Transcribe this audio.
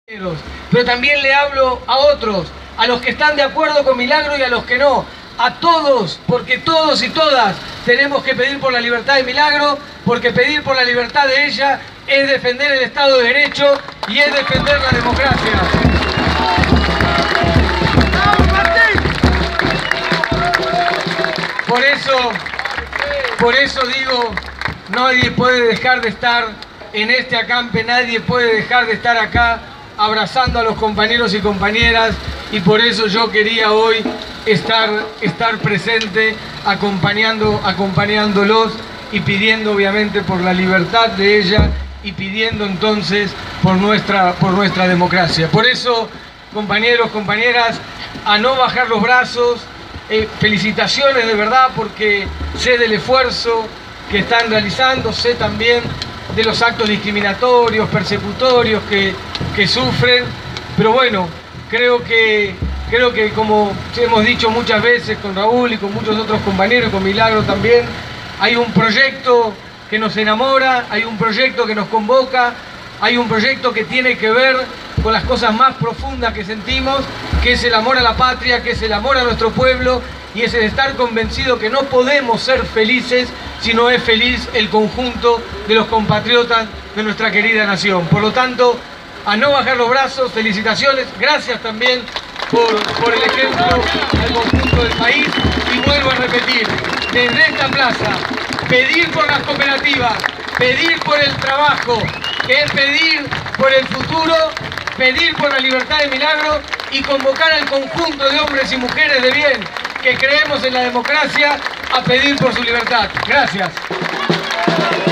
Pero también le hablo a otros, a los que están de acuerdo con Milagro y a los que no, a todos, porque todos y todas tenemos que pedir por la libertad de Milagro, porque pedir por la libertad de ella es defender el Estado de Derecho y es defender la democracia. Por eso digo, nadie puede dejar de estar en este acampe, nadie puede dejar de estar acá abrazando a los compañeros y compañeras, y por eso yo quería hoy estar presente acompañándolos y pidiendo obviamente por la libertad de ella y pidiendo entonces por nuestra democracia. Por eso, compañeros, compañeras, a no bajar los brazos, felicitaciones de verdad, porque sé del esfuerzo que están realizando, sé también de los actos discriminatorios, persecutorios que sufren, pero bueno, creo que como hemos dicho muchas veces con Raúl y con muchos otros compañeros y con Milagro también, hay un proyecto que nos enamora, hay un proyecto que nos convoca, hay un proyecto que tiene que ver con las cosas más profundas que sentimos, que es el amor a la patria, que es el amor a nuestro pueblo, y es el estar convencido que no podemos ser felices si no es feliz el conjunto de los compatriotas de nuestra querida nación. Por lo tanto, a no bajar los brazos, felicitaciones, gracias también por el ejemplo al conjunto del país, y vuelvo a repetir, desde esta plaza, pedir por las cooperativas, pedir por el trabajo, que es pedir por el futuro, pedir por la libertad de Milagro y convocar al conjunto de hombres y mujeres de bien que creemos en la democracia a pedir por su libertad. Gracias.